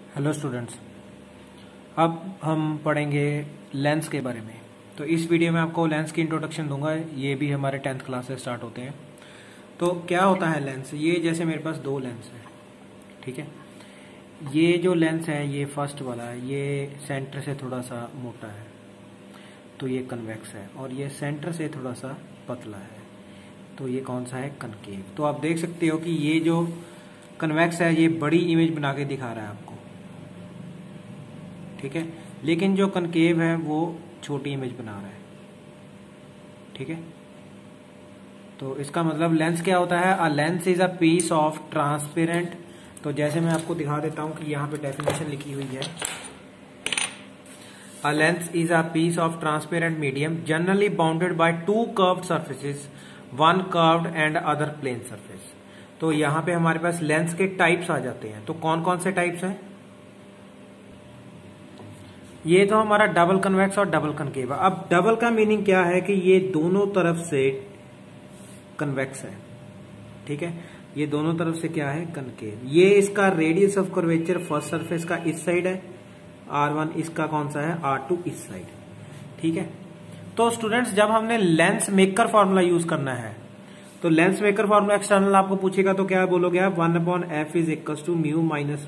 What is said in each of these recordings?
Hello students, अब हम पढ़ेंगे लेंस के बारे में। तो इस वीडियो में आपको लेंस की इंट्रोडक्शन दूंगा। ये भी हमारे 10th क्लास से स्टार्ट होते हैं। तो क्या होता है लेंस? ये जैसे मेरे पास दो लेंस है, ठीक है। ये जो लेंस है ये फर्स्ट वाला है, ये सेंटर से थोड़ा सा मोटा है तो ये कन्वेक्स है, और ये सेंटर से थोड़ा सा पतला है तो ये कौन सा है? कनकेव। तो आप देख सकते हो कि ये जो कन्वेक्स है ये बड़ी इमेज बना के दिखा रहा है आपको, ठीक है। लेकिन जो कनकेव है वो छोटी इमेज बना रहा है, ठीक है। तो इसका मतलब लेंस क्या होता है? A lens is a piece of transparent. तो जैसे मैं आपको दिखा देता हूं कि यहाँ पे डेफिनेशन लिखी हुई है। A lens is a piece of transparent medium generally bounded by two curved surfaces, one curved and other plane surface. तो यहाँ पे हमारे पास लेंस के टाइप्स आ जाते हैं। तो कौन कौन से टाइप्स हैं? ये तो हमारा डबल कन्वेक्स और डबल कनकेव। अब डबल का मीनिंग क्या है कि ये दोनों तरफ से कन्वेक्स है, ठीक है। ये दोनों तरफ से क्या है? कनकेव। ये इसका radius of curvature first surface का इस साइड है R1, इसका कौन सा है? R2 इस साइड, ठीक है। तो स्टूडेंट्स, जब हमने लेंस मेकर फॉर्मूला यूज करना है तो लेंस मेकर फॉर्मूला एक्सटर्नल आपको पूछेगा तो क्या बोलोगे आप? 1/f is equal to mu minus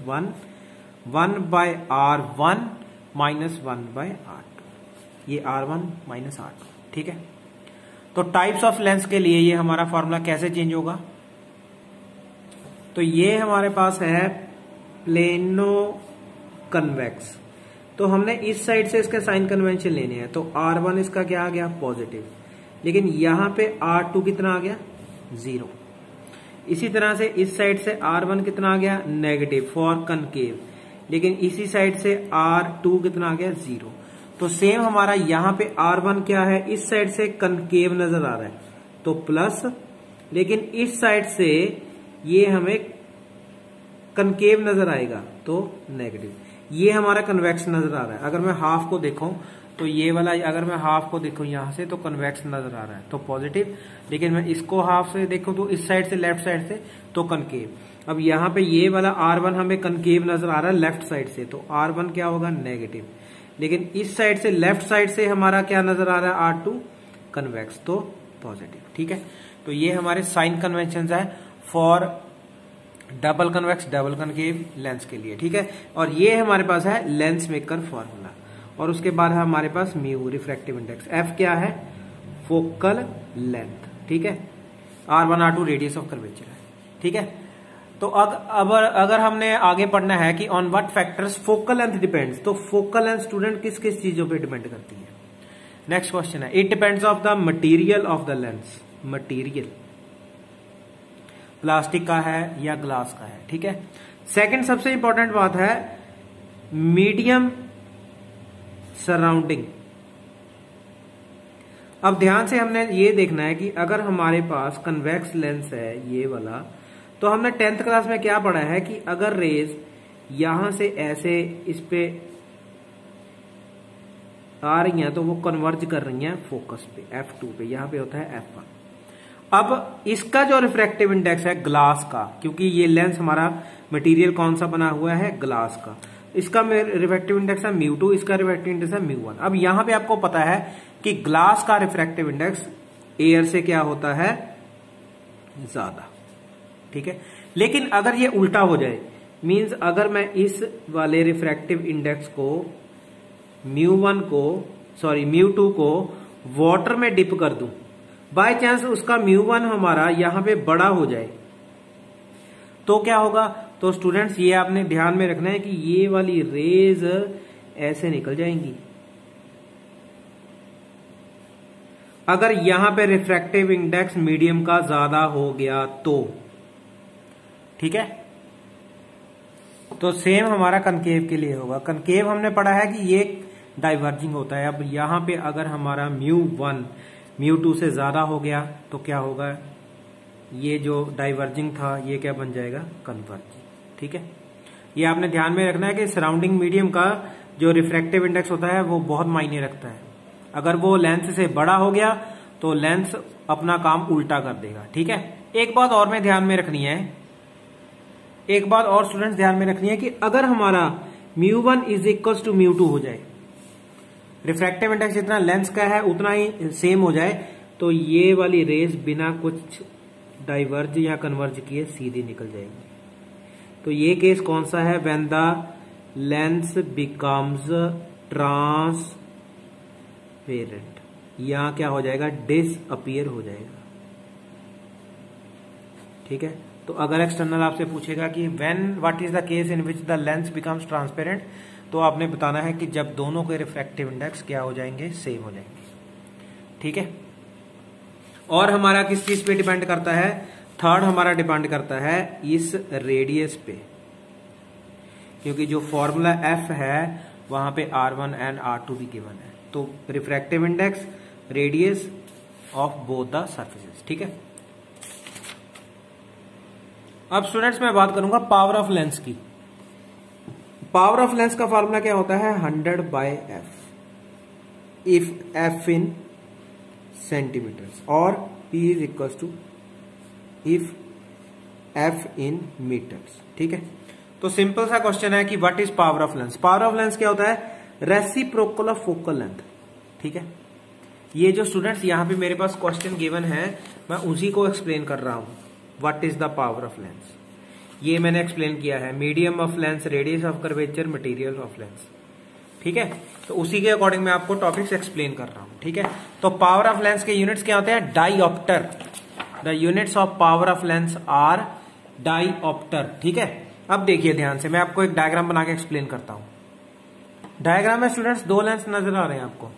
1/R1 minus 1/R2। ये R1 माइनस R2, ठीक है। तो टाइप्स ऑफ लेंस के लिए ये हमारा फॉर्मूला कैसे चेंज होगा? तो ये हमारे पास है प्लेनो कन्वेक्स। तो हमने इस साइड से इसके साइन कन्वेंशन लेने हैं। तो R1 इसका क्या आ गया? पॉजिटिव। लेकिन यहां पे R2 कितना आ गया? 0। इसी तरह से इस साइड से R1 कितना आ गया? Negative for concave. लेकिन इसी साइड से R2 कितना आ गया? 0। तो सेम हमारा यहां पे R1 क्या है? इस साइड से कनकेव नजर आ रहा है तो प्लस, लेकिन इस साइड से ये हमें कनकेव नजर आएगा तो नेगेटिव। ये हमारा कन्वेक्स नजर आ रहा है। अगर मैं हाफ को देखूं तो ये वाला, अगर मैं हाफ को देखूं यहां से तो कन्वेक्स नजर आ रहा है तो पॉजिटिव। लेकिन मैं इसको हाफ से देखूं तो इस साइड से, लेफ्ट साइड से, तो कनकेव। अब यहाँ पे ये वाला R1 हमें कनकेव नजर आ रहा है लेफ्ट साइड से, तो R1 क्या होगा? नेगेटिव। लेकिन इस साइड से, लेफ्ट साइड से हमारा क्या नजर आ रहा है? R2 कन्वेक्स, तो पॉजिटिव, ठीक है। तो ये हमारे साइन कन्वेंशन है for double convex double concave lens के लिए, ठीक है। और ये हमारे पास है लेंस मेकर फॉर्मूला। और उसके बाद है हमारे पास म्यू रिफ्रैक्टिव इंडेक्स। एफ क्या है? फोकल लेंथ, ठीक है। R1 R2 radius of curvature है, ठीक है। तो अब अगर हमने आगे पढ़ना है कि on what factors focal length depends, तो फोकल लेंथ स्टूडेंट किस किस चीजों पे डिपेंड करती है? नेक्स्ट क्वेश्चन है, it depends of the material of the lens. Material plastic का है या ग्लास का है, ठीक है। सेकंड सबसे इंपॉर्टेंट बात है मीडियम सराउंडिंग। अब ध्यान से हमने ये देखना है कि अगर हमारे पास कन्वेक्स लेंस है ये वाला, तो हमने 10th क्लास में क्या पढ़ा है कि अगर रेज यहां से ऐसे इस पे आ रही हैं तो वो कन्वर्ज कर रही हैं फोकस पे, F2 पे। यहां पे होता है F1। अब इसका जो रिफ्रैक्टिव इंडेक्स है ग्लास का, क्योंकि ये लेंस हमारा मटेरियल कौन सा बना हुआ है? ग्लास का, इसका रिफ्रैक्टिव इंडेक्स है μ2, इसका रिफ्रैक्टिव इंडेक्स है μ1। अब यहां पे आपको पता है कि ग्लास का रिफ्रैक्टिव इंडेक्स एयर से क्या होता है? ज्यादा, ठीक है। लेकिन अगर ये उल्टा हो जाए, मींस अगर मैं इस वाले रिफ्रैक्टिव इंडेक्स को μ2 को वाटर में डिप कर दूं, बाय चांस उसका μ1 हमारा यहां पे बड़ा हो जाए तो क्या होगा? तो स्टूडेंट्स, ये आपने ध्यान में रखना है कि ये वाली रेज ऐसे निकल जाएंगी। अगर यहां पे रिफ्रैक्टिव इंडेक्स मीडियम का ज्यादा हो गया तो, ठीक है। तो सेम हमारा कनकेव के लिए होगा। कनकेव हमने पढ़ा है कि ये डाइवर्जिंग होता है। अब यहां पे अगर हमारा μ1 μ2 से ज्यादा हो गया तो क्या होगा? ये जो डाइवर्जिंग था ये क्या बन जाएगा? कन्वर्जिंग, ठीक है। ये आपने ध्यान में रखना है कि सराउंडिंग मीडियम का जो रिफ्रैक्टिव इंडेक्स होता है वो बहुत मायने रखता है। अगर वो लेंस से बड़ा हो गया तो लेंस अपना काम उल्टा कर देगा, ठीक है। एक बात और में ध्यान में रखनी है, एक बात और स्टूडेंट्स ध्यान में रखनी है कि अगर हमारा μ1 इज इक्वल टू μ2 हो जाए, रिफ्रैक्टिव इंडेक्स जितना लेंस का है उतना ही सेम हो जाए, तो ये वाली रेज बिना कुछ डाइवर्ज या कन्वर्ज किए सीधी निकल जाएगी। तो ये केस कौन सा है? When the lens becomes transparent, यहां क्या हो जाएगा? डिसअपीयर हो जाएगा। ठीक है, तो अगर एक्सटर्नल आपसे पूछेगा कि when what is the case in which the lens becomes transparent, तो आपने बताना है कि जब दोनों के रिफ्रैक्टिव इंडेक्स क्या हो जाएंगे? सेम हो जाएंगे। ठीक है, और हमारा किस चीज पे डिपेंड करता है? थर्ड हमारा डिपेंड करता है इस रेडियस पे, क्योंकि जो फॉर्मूला एफ है वहां पे R1 एंड R2 भी गिवन है। तो refractive index, radius of both the surfaces. ठीक है, अब स्टूडेंट्स मैं बात करूंगा पावर ऑफ लेंस की। पावर ऑफ लेंस का फॉर्मूला क्या होता है? 100/f, if f in centimetres और p is equal to if f in metres. ठीक है, तो सिंपल सा क्वेश्चन है कि what is power of lens. Power of lens क्या होता है? Reciprocal of focal length. ठीक है, ये जो स्टूडेंट्स यहां पे मेरे पास क्वेश्चन गिवन है, मैं उसी को एक्सप्लेन कर रहा हूं। What is the power of lens, ये मैंने एक्सप्लेन किया है। Medium of lens, radius of curvature, material of lens. ठीक है, तो उसी के अकॉर्डिंग मैं आपको टॉपिक्स एक्सप्लेन कर रहा हूं। ठीक है, तो पावर ऑफ लेंस के यूनिट्स क्या होते हैं? Dioptre. The units of power of lens are dioptre. ठीक है, अब देखिए ध्यान से, मैं आपको एक डायग्राम बना के एक्सप्लेन करता हूं। डायग्राम में स्टूडेंट्स दो लेंस नजर आ रहे हैं आपको।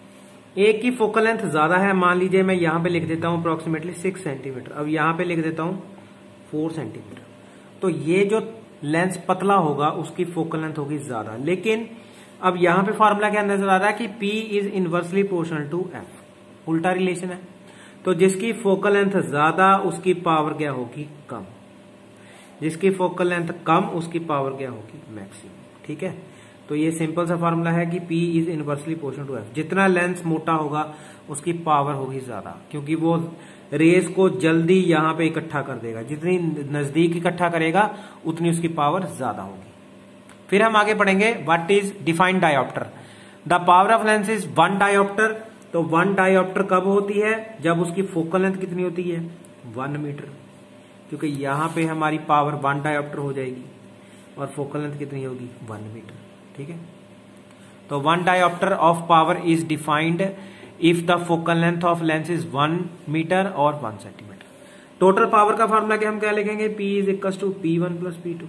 एक की फोकल लेंथ ज्यादा है, मान लीजिए मैं यहां पे लिख देता हूं अप्रोक्सीमेटली 6 सेंटीमीटर, अब यहां पे लिख देता हूं 4 सेंटीमीटर। तो ये जो लेंस पतला होगा उसकी फोकल लेंथ होगी ज्यादा, लेकिन अब यहां पे फॉर्मूला क्या नजर आ रहा है कि P is inversely proportional to F, उल्टा रिलेशन है। तो जिसकी फोकल लेंथ ज्यादा उसकी पावर क्या होगी? कम। जिसकी फोकल लेंथ कम उसकी पावर क्या होगी? मैक्सिमम। ठीक है, तो ये सिंपल सा फॉर्मूला है कि P is inversely proportional to F। जितना लेंस मोटा होगा उसकी पावर होगी ज्यादा, क्योंकि वो रेस को जल्दी यहां पे इकट्ठा कर देगा। जितनी नजदीक इकट्ठा करेगा उतनी उसकी पावर ज्यादा होगी। फिर हम आगे पढ़ेंगे what is defined dioptre. The power of lens is 1 dioptre. तो 1 डायोप्टर कब होती है? जब उसकी फोकल लेंथ कितनी होती है? 1 मीटर, क्योंकि यहां पे हमारी पावर 1 डायोप्टर हो जाएगी और फोकल लेंथ कितनी होगी? 1 मीटर। ठीक है, तो 1 dioptre of power is defined if the focal length of lens is 1 metre और 1 सेंटीमीटर। टोटल पावर का फॉर्मूला क्या हम क्या लिखेंगे? P is equal to P1 plus P2।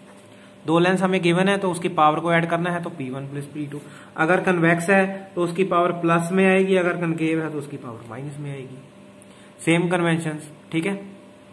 दो लेंस हमें गिवन है तो उसकी पावर को ऐड करना है, तो P1 प्लस P2। अगर कन्वेक्स है तो उसकी पावर प्लस में आएगी, अगर कनकेव है तो उसकी पावर माइनस में आएगी। Same convention. ठीक है,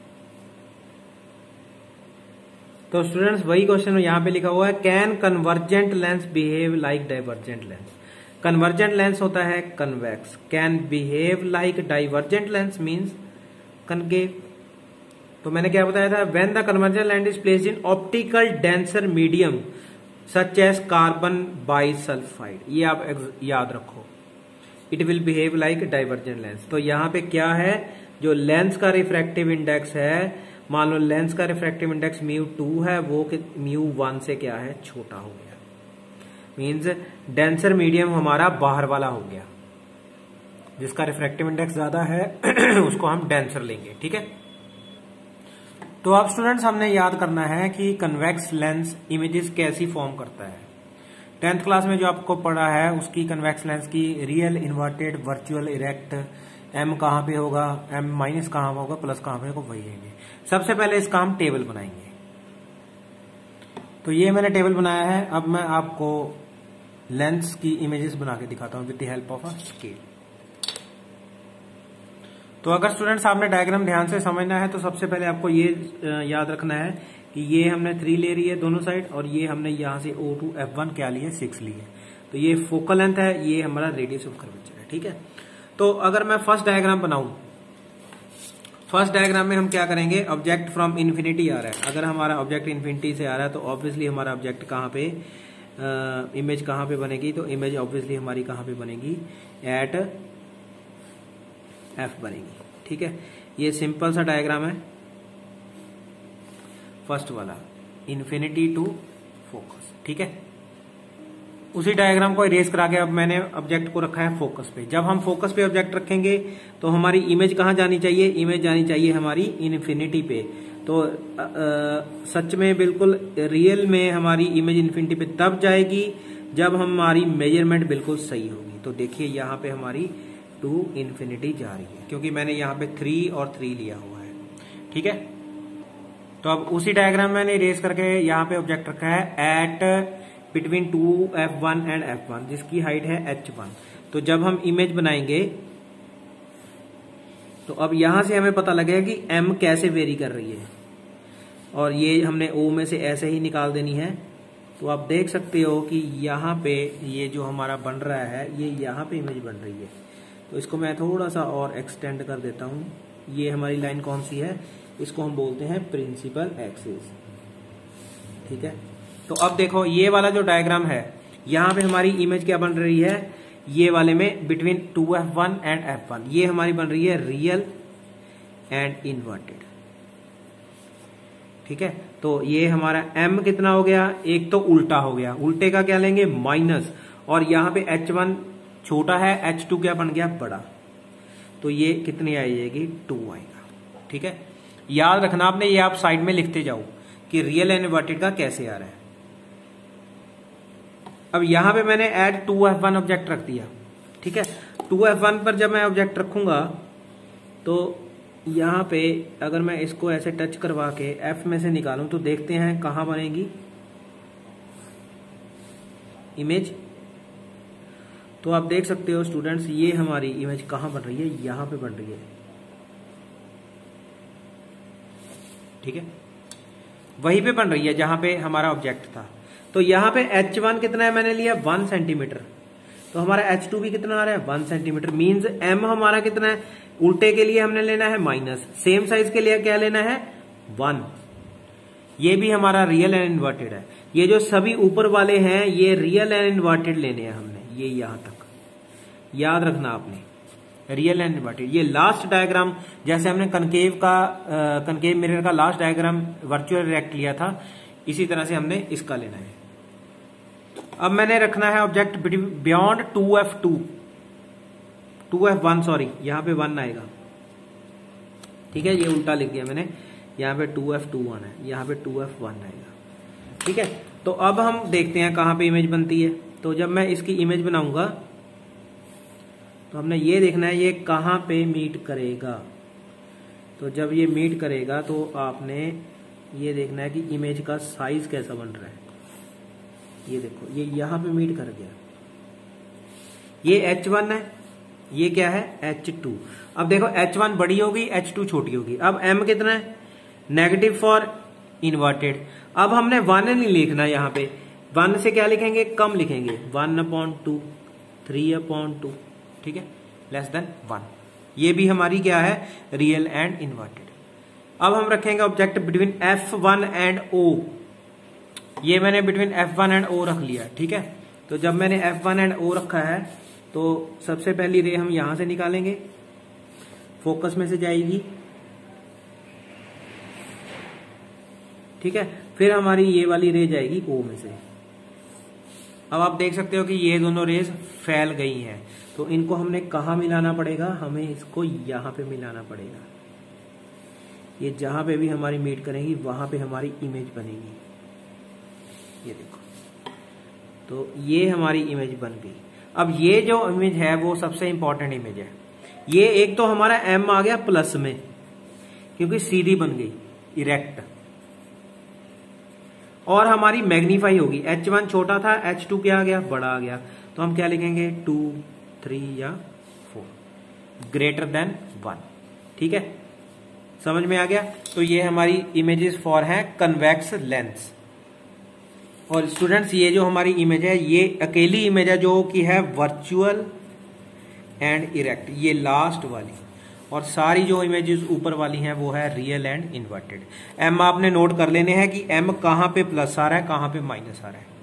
तो स्टूडेंट्स वही क्वेश्चन यहां पे लिखा हुआ है, can convergent lens behave like divergent lens. Convergent lens होता है convex, can behave like divergent lens means concave. तो मैंने क्या बताया था? When the convergent lens is placed in optical denser medium such as carbon bisulphide, ये आप याद रखो, it will behave like divergent lens. तो यहां पे क्या है? जो लेंस का रिफ्रैक्टिव इंडेक्स है, मान लो लेंस का रिफ्रैक्टिव इंडेक्स μ2 है, वो μ1 से क्या है? छोटा हो गया। मींस डेंसर मीडियम हमारा बाहर वाला हो गया, जिसका रिफ्रैक्टिव इंडेक्स ज्यादा है उसको हम डेंसर लेंगे। ठीक है, तो अब स्टूडेंट्स हमने याद करना है कि कन्वेक्स लेंस इमेजेस कैसी फॉर्म करता है। 10th क्लास में जो आपको पढ़ा है उसकी कन्वेक्स लेंस की real, inverted, virtual, erect, M कहां पे होगा, M माइनस कहां होगा, प्लस कहां पे होगा, वही है। सबसे पहले इसका हम टेबल बनाएंगे। तो ये मैंने टेबल बनाया है। अब मैं आपको लेंस की इमेजेस बना के दिखाता हूं with the help of a scale. तो अगर स्टूडेंट्स आपने डायग्राम ध्यान से समझना है तो सबसे पहले आपको ये याद रखना है कि ये हमने 3 ले रही है दोनों साइड, और ये हमने यहां से O2 F1 क्या लिए? 6 लिए। तो ये फोकल लेंथ है, ये हमारा रेडियस ऑफ कर्वेचर है। ठीक है, तो अगर मैं फर्स्ट डायग्राम बनाऊं, फर्स्ट डायग्राम में हम क्या करेंगे? ऑब्जेक्ट फ्रॉम इन्फिनिटी आ रहा है। अगर हमारा ऑब्जेक्ट इन्फिनिटी से आ रहा है तो ऑब्वियसली हमारा ऑब्जेक्ट कहां पे, इमेज कहां पे बनेगी? तो इमेज ऑब्वियसली हमारी कहां पे बनेगी? एट F बनेगी। ठीक है, ये सिंपल सा डायग्राम है फर्स्ट वाला, इन्फिनिटी टू फोकस। ठीक है, उसी डायग्राम को इरेज करा के अब मैंने ऑब्जेक्ट को रखा है फोकस पे। जब हम फोकस पे ऑब्जेक्ट रखेंगे तो हमारी इमेज कहाँ जानी चाहिए, इमेज जानी चाहिए हमारी इन्फिनिटी पे। तो सच में बिल्कुल रियल में हमारी इमेज इन्फिनिटी पे तब जाएगी जब हमारी मेजरमेंट बिल्कुल सही होगी। तो देखिए यहाँ पे हमारी टू इन्फिनिटी जा रही है क्योंकि मैंने यहाँ पे 3 और 3 लिया हुआ है। ठीक है, तो अब उसी डायग्राम में मैंने इरेज करके यहाँ पे ऑब्जेक्ट रखा है eight between 2F1 and F1 जिसकी हाइट है H1। तो जब हम इमेज बनाएंगे तो अब यहां से हमें पता लगेगा कि M कैसे वेरी कर रही है, और ये हमने O में से ऐसे ही निकाल देनी है। तो आप देख सकते हो कि यहाँ पे ये जो हमारा बन रहा है ये यहाँ पे इमेज बन रही है। तो इसको मैं थोड़ा सा और एक्सटेंड कर देता हूँ। ये हमारी लाइन कौन सी है, इसको हम बोलते हैं प्रिंसिपल एक्सिस। ठीक है, तो अब देखो ये वाला जो डायग्राम है यहाँ पे हमारी इमेज क्या बन रही है, ये वाले में बिटवीन 2F1 एंड F1 ये हमारी बन रही है रियल एंड इन्वर्टेड। ठीक है, तो ये हमारा M कितना हो गया, एक तो उल्टा हो गया, उल्टे का क्या लेंगे माइनस, और यहाँ पे H1 छोटा है, H2 क्या बन गया बड़ा, तो ये कितनी आ जाएगी 2 आएगा। ठीक है, याद रखना आपने, ये आप साइड में लिखते जाओ कि रियल एंड इन्वर्टेड का कैसे आ रहा है। अब यहां पे मैंने ऐड 2F1 ऑब्जेक्ट रख दिया। ठीक है, 2F1 पर जब मैं ऑब्जेक्ट रखूंगा तो यहां पे अगर मैं इसको ऐसे टच करवा के F में से निकालूं तो देखते हैं कहां बनेगी इमेज। तो आप देख सकते हो स्टूडेंट्स, ये हमारी इमेज कहां बन रही है, यहां पे बन रही है। ठीक है, वहीं पे बन रही है जहां पे हमारा ऑब्जेक्ट था। तो यहां पे H1 कितना है मैंने लिया 1 सेंटीमीटर, तो हमारा H2 भी कितना आ रहा है 1 सेंटीमीटर। मींस M हमारा कितना है, उल्टे के लिए हमने लेना है माइनस, सेम साइज के लिए क्या लेना है 1। ये भी हमारा रियल एंड इन्वर्टेड है। ये जो सभी ऊपर वाले हैं ये रियल एंड इन्वर्टेड लेने हैं हमने, ये यहां तक याद रखना आपने, रियल एंड इन्वर्टेड। ये लास्ट डायग्राम जैसे हमने कनकेव मिरर का लास्ट डायग्राम वर्चुअल रिएक्ट लिया था, इसी तरह से हमने इसका लेना है। अब मैंने रखना है ऑब्जेक्ट बियॉन्ड 2F1 सॉरी, यहां पे 1 आएगा। ठीक है, ये उल्टा लिख दिया मैंने, यहां पे 2F2 आना है, यहां पे 2F1 आएगा। ठीक है, तो अब हम देखते हैं कहां पे इमेज बनती है। तो जब मैं इसकी इमेज बनाऊंगा तो हमने ये देखना है ये कहां पे मीट करेगा। तो जब ये मीट करेगा तो आपने ये देखना है कि इमेज का साइज कैसा बन रहा है। ये देखो ये यहां पे मीट कर गया, ये H1 है, ये क्या है H2। अब देखो H1 बड़ी होगी, H2 छोटी होगी। अब M कितना है नेगेटिव फॉर इन्वर्टेड। अब हमने 1 नहीं लिखना, यहां पे 1 से क्या लिखेंगे कम लिखेंगे, 1/2 3/2। ठीक है, लेस देन 1। ये भी हमारी क्या है रियल एंड इन्वर्टेड। अब हम रखेंगे object between F1 and O। ये मैंने बिटवीन F1 एंड O रख लिया। ठीक है, तो जब मैंने F1 एंड O रखा है तो सबसे पहली रे हम यहां से निकालेंगे, फोकस में से जाएगी। ठीक है, फिर हमारी ये वाली रे जाएगी O में से। अब आप देख सकते हो कि ये दोनों रेज फैल गई हैं, तो इनको हमने कहां मिलाना पड़ेगा, हमें इसको यहां पे मिलाना पड़ेगा। ये जहां पे भी हमारी मीट करेंगी वहां पे हमारी इमेज बनेगी। ये देखो, तो ये हमारी इमेज बन गई। अब ये जो इमेज है वो सबसे इंपॉर्टेंट इमेज है। ये एक तो हमारा M आ गया प्लस में क्योंकि सीधी बन गई इरेक्ट, और हमारी मैग्नीफाई होगी। H1 छोटा था, H2 क्या आ गया बड़ा आ गया। तो हम क्या लिखेंगे 2 3 या 4 ग्रेटर देन 1। ठीक है, समझ में आ गया। तो ये हमारी इमेजेस फॉर है कन्वेक्स लेंस। और स्टूडेंट्स ये जो हमारी इमेज है ये अकेली इमेज है जो कि है वर्चुअल एंड इरेक्ट, ये लास्ट वाली, और सारी जो इमेजेस ऊपर वाली हैं वो है रियल एंड इन्वर्टेड। M आपने नोट कर लेने हैं कि M कहां पे प्लस आ रहा है कहां पे माइनस आ रहा है।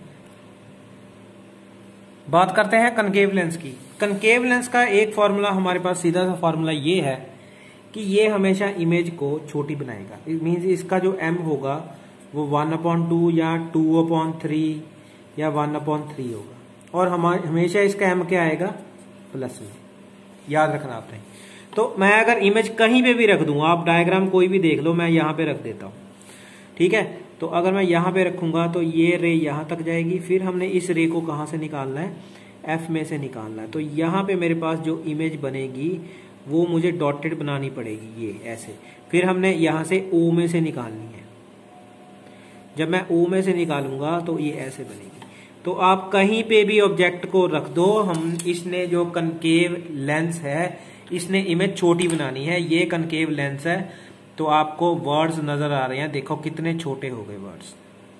बात करते हैं कनकेव लेंस की। कनकेव लेंस का एक फॉर्मूला हमारे पास, सीधा सा फॉर्मूला ये है कि ये हमेशा इमेज को छोटी बनाएगा। इट मींस इसका जो M होगा वो 1/2 या 2/3 या 1/3 होगा। और हमेशा इसका एम क्या आएगा, प्लस में, याद रखना आपने। तो मैं अगर इमेज कहीं पे भी रख दूंगा, आप डायग्राम कोई भी देख लो, मैं यहां पे रख देता हूं, ठीक है। तो अगर मैं यहां पे रखूंगा तो ये रे यहां तक जाएगी, फिर हमने इस रे को कहां से निकालना है, एफ में से निकालना है। तो यहां पे मेरे पास जो इमेज बनेगी वो मुझे डॉटेड बनानी पड़ेगी, ये ऐसे। फिर हमने यहां से ओ में से निकालनी है। जब मैं ओ में से निकालूंगा तो ये ऐसे बनेगी। तो आप कहीं पे भी ऑब्जेक्ट को रख दो, हम इसने जो कनकेव लेंस है, इसने इमेज छोटी बनानी है, ये कनकेव लेंस है। तो आपको वर्ड्स नजर आ रहे हैं, देखो कितने छोटे हो गए वर्ड्स,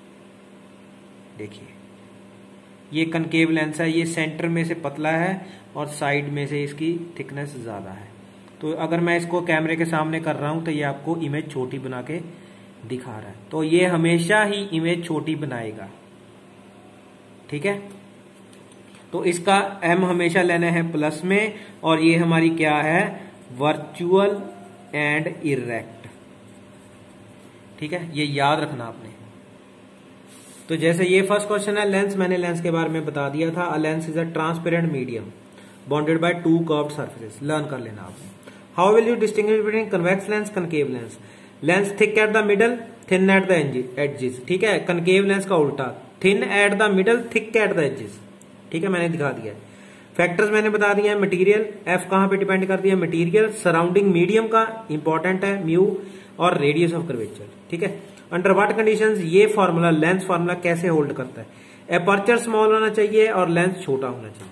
देखिए ये कनकेव लेंस है, ये सेंटर में से पतला है और साइड में से इसकी थिकनेस ज्यादा है। तो अगर मैं इसको कैमरे के सामने कर रहा हूं तो ये आपको इमेज छोटी बना के दिखा रहा है। तो ये हमेशा ही इमेज छोटी बनाएगा, ठीक है। तो इसका एम हमेशा लेना है प्लस में, और ये हमारी क्या है, वर्चुअल एंड इरेक्ट, ठीक है, ये याद रखना आपने। तो जैसे ये फर्स्ट क्वेश्चन है लेंस, मैंने लेंस के बारे में बता दिया था। A lens is a transparent medium bounded by two curved surfaces, learn कर लेना आपने। How will you distinguish between convex lens, concave lens? Lens thick at the middle, thin at the edges, ठीक है। कनकेव लेंस का उल्टा, thin at the middle, thick at the edges, ठीक है, मैंने दिखा दिया। फैक्टर्स मैंने बता दिया है। मटेरियल, एफ कहां पे डिपेंड करती है, मटेरियल, सराउंडिंग मीडियम का इंपॉर्टेंट है म्यू, और रेडियस ऑफ कर्वेचर, ठीक है। अंडर व्हाट कंडीशंस ये फार्मूला, लेंस फार्मूला कैसे होल्ड करता है, एपर्चर स्मॉल होना चाहिए और लेंस छोटा होना चाहिए।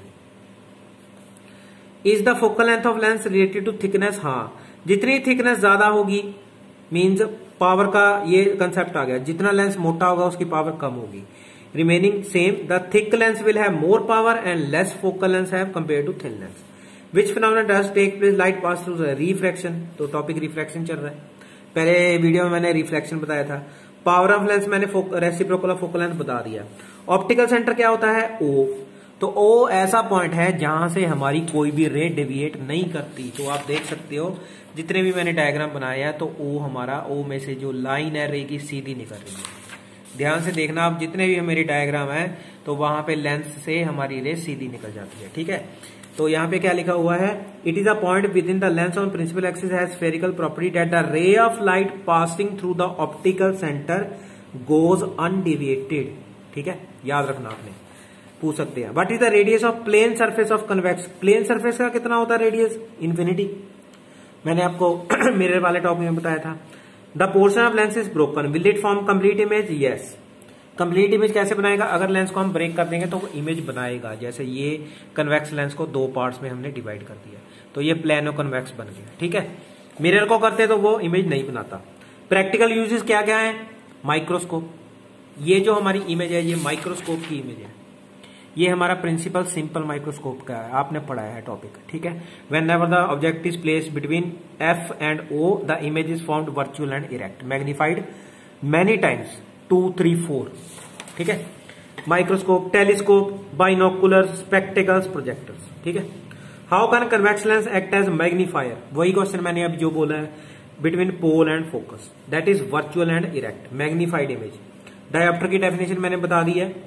Is the focal length of lens related to thickness? हाँ, जितनी थिकनेस ज्यादा होगी मीन्स पावर का ये कंसेप्ट आ गया, जितना लेंस मोटा होगा उसकी पावर कम होगी। Remaining same, the thick lens will have more power and less focal lens have compare to thin lens. Which phenomena does take place, light pass through refraction. तो टॉपिक रिफ्रैक्शन चल रहा है, पहले वीडियो में मैंने reflection बताया था। Power of lens मैंने रेसिप्रोकल ऑफ फोकल लेंथ बता दिया। ऑप्टिकल सेंटर क्या होता है, ओ। तो ओ ऐसा पॉइंट है जहां से हमारी कोई भी रे डेविएट नहीं करती। तो आप देख सकते हो जितने भी मैंने डायग्राम बनाया है, तो ओ हमारा, ओ में से जो लाइन है रे की सीधी निकल रही है। ध्यान से देखना आप, जितने भी मेरे डायग्राम है तो वहां पे लेंस से हमारी रे सीधी निकल जाती है, ठीक है। तो यहाँ पे क्या लिखा हुआ है, it is a point within the lens on principal axis has spherical property that the ray of light passing through the optical centre goes undeviated, ठीक है, याद रखना आपने, पूछ सकते हैं। What is the radius of plane surface of convex? Plane surface का कितना होता है रेडियस, इन्फिनिटी, मैंने आपको मिरर वाले टॉपिक में बताया था। The portion of lens is broken, will it form complete image? Yes. Complete image कैसे बनाएगा, अगर लेंस को हम ब्रेक कर देंगे तो वो इमेज बनाएगा। जैसे ये कन्वेक्स लेंस को दो पार्ट्स में हमने डिवाइड कर दिया, तो ये प्लेनो कन्वेक्स बन गया, ठीक है। मिरर को करते तो वो इमेज नहीं बनाता। प्रैक्टिकल यूजेस क्या क्या है, माइक्रोस्कोप, ये जो हमारी इमेज है ये माइक्रोस्कोप की इमेज है, ये हमारा प्रिंसिपल सिंपल माइक्रोस्कोप का है, आपने पढ़ाया है टॉपिक, ठीक है। Whenever the object is placed between F and O the image is formed virtual and erect, magnified many times, 2, 3, 4, ठीक है। Microscope, telescope, binoculars, spectacles, projectors, ठीक है। How can convex lens act as magnifier? वही question मैंने अब जो बोला है, between pole and focus, that is virtual and erect, magnified image. Dioptre की डेफिनेशन मैंने बता दी है,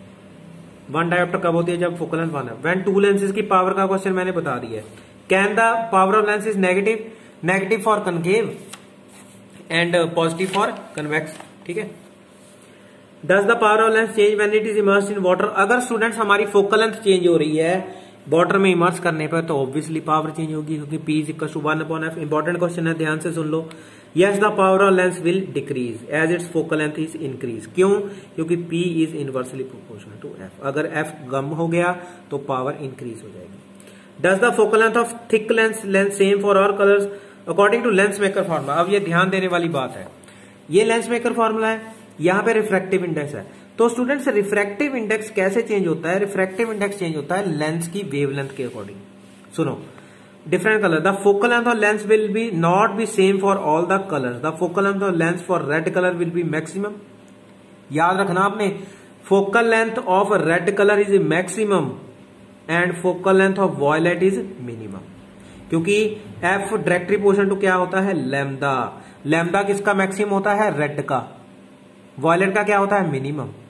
वन डायोप्टर कब होती है, जब फोकल लेंथ 1 है। व्हेन टू लेंसेज की पावर का क्वेश्चन मैंने बता दिया है। Can the power of lens is negative, negative for concave and positive for convex, ठीक है। Does the power of lens change when it is immersed in water? अगर students हमारी फोकल लेंथ चेंज हो रही है वाटर में immerse करने पर तो ऑब्वियसली पावर चेंज होगी, क्योंकि P is equal to 1/f। Important question है, ध्यान से सुन लो। Yes, the power of lens will decrease as its focal length is increase. क्यों? क्योंकि P is inversely proportional to F। अगर F कम हो गया तो पावर इंक्रीज हो जाएगी। Does the focal length of thick lens same for all colours according to lens maker formula? अब ये ध्यान देने वाली बात है, ये लेंस मेकर फॉर्मूला है, यहां पे रिफ्रैक्टिव इंडेक्स है। तो स्टूडेंट्स रिफ्रैक्टिव इंडेक्स कैसे चेंज होता है? रिफ्रैक्टिव इंडेक्स चेंज होता है लेंस की वेवलेंथ के अकॉर्डिंग। सुनो, different color, the focal length of lens will be not be same for all the colors. The focal length of lens for red color will be maximum. याद रखना आपने, focal length of red color is maximum and focal length of violet is minimum. क्योंकि F direct proportional to क्या होता है, lambda. Lambda किसका maximum होता है, रेड का। वॉयलेट का क्या होता है, मिनिमम।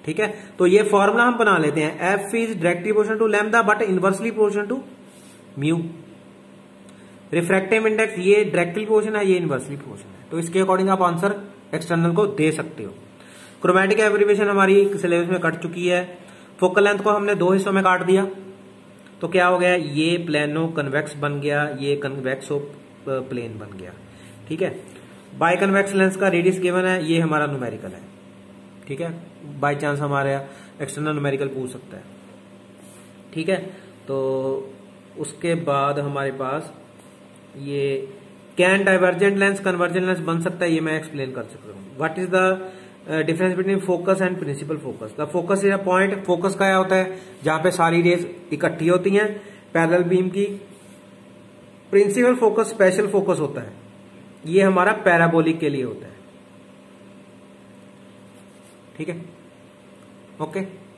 ठीक है, तो ये फॉर्मूला हम बना लेते हैं, F is directly proportional to lambda but inversely proportional to mu. Refractive index ये डायरेक्टली प्रोपोर्शनल है, ये इनवर्सली प्रोपोर्शनल है, तो इसके अकॉर्डिंग आप आंसर एक्सटर्नल को दे सकते हो। क्रोमैटिक एब्रिविएशन हमारी सिलेबस में कट चुकी है। फोकल लेंथ को हमने दो हिस्सों में काट दिया, तो क्या हो गया, ये प्लेनो कन्वेक्स बन गया, ये कन्वेक्सो प्लेन बन गया। ठीक है, बाय कन्वेक्स लेंस का रेडियस गिवन है, ये हमारा न्यूमेरिकल है। ठीक है, बाय चांस हमारे एक्सटर्नल न्यूमेरिकल पूछ सकता है। ठीक है, तो उसके बाद हमारे पास ये can divergent lens convergent lens बन सकता है, ये मैं एक्सप्लेन कर सकता हूँ। What is the difference between focus and principal focus. The focus is a point, focus का क्या होता है, जहां पे सारी रेज इकट्ठी होती हैं पैरेलल बीम की। प्रिंसिपल फोकस स्पेशल फोकस होता है, ये हमारा पैराबोलिक के लिए होता है। ठीक है, ओके।